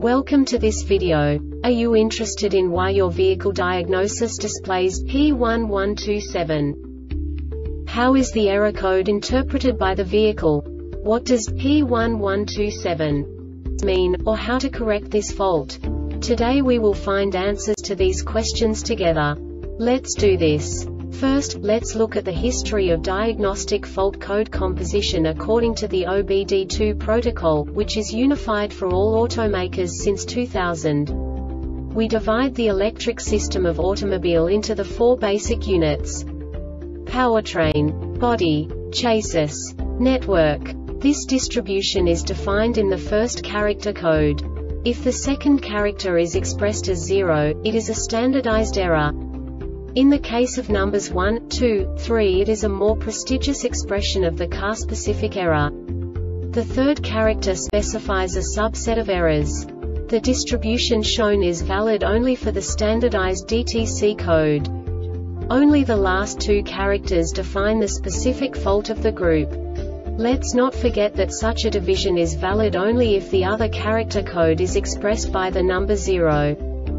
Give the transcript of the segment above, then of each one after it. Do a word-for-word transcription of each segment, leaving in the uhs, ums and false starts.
Welcome to this video. Are you interested in why your vehicle diagnosis displays P one one two seven? How is the error code interpreted by the vehicle? What does P one one two seven mean, or how to correct this fault? Today we will find answers to these questions together. Let's do this. First, let's look at the history of diagnostic fault code composition according to the O B D two protocol, which is unified for all automakers since two thousand. We divide the electric system of automobile into the four basic units: powertrain, body, chassis, network. This distribution is defined in the first character code. If the second character is expressed as zero, it is a standardized error. In the case of numbers one, two, three, it is a more prestigious expression of the car-specific error. The third character specifies a subset of errors. The distribution shown is valid only for the standardized D T C code. Only the last two characters define the specific fault of the group. Let's not forget that such a division is valid only if the other character code is expressed by the number zero.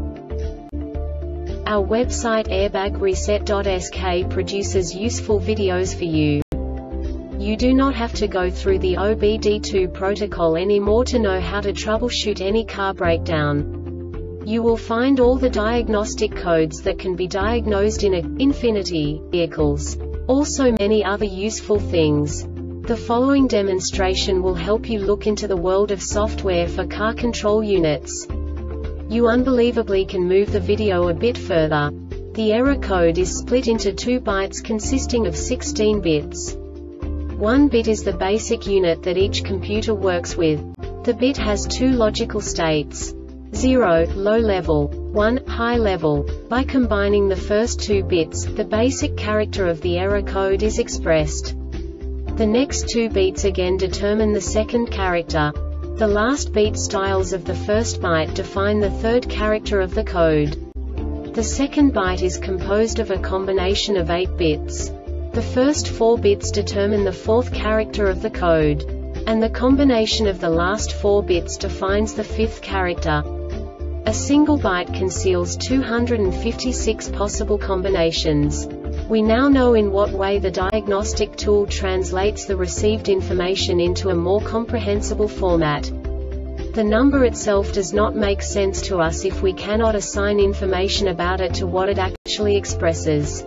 Our website airbag reset dot S K produces useful videos for you. You do not have to go through the O B D two protocol anymore to know how to troubleshoot any car breakdown. You will find all the diagnostic codes that can be diagnosed in a Infiniti vehicles. Also many other useful things. The following demonstration will help you look into the world of software for car control units. You unbelievably can move the video a bit further. The error code is split into two bytes consisting of sixteen bits. One bit is the basic unit that each computer works with. The bit has two logical states: zero, low level, one, high level. By combining the first two bits, the basic character of the error code is expressed. The next two bits again determine the second character. The last beat styles of the first byte define the third character of the code. The second byte is composed of a combination of eight bits. The first four bits determine the fourth character of the code. And the combination of the last four bits defines the fifth character. A single byte conceals two hundred fifty-six possible combinations. We now know in what way the diagnostic tool translates the received information into a more comprehensible format. The number itself does not make sense to us if we cannot assign information about it to what it actually expresses.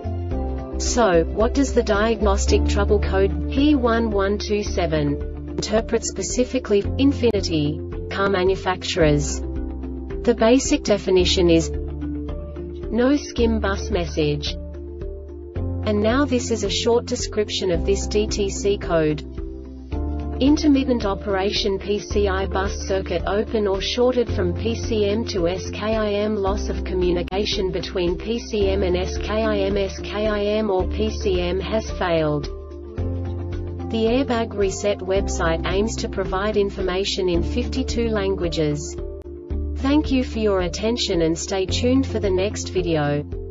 So, what does the diagnostic trouble code P one one two seven interpret specifically for Infiniti car manufacturers? The basic definition is no skim bus message. And now this is a short description of this D T C code. Intermittent operation P C I bus circuit open or shorted from P C M to S K I M. Loss of communication between P C M and S K I M. S K I M or P C M has failed. The Airbag Reset website aims to provide information in fifty-two languages. Thank you for your attention and stay tuned for the next video.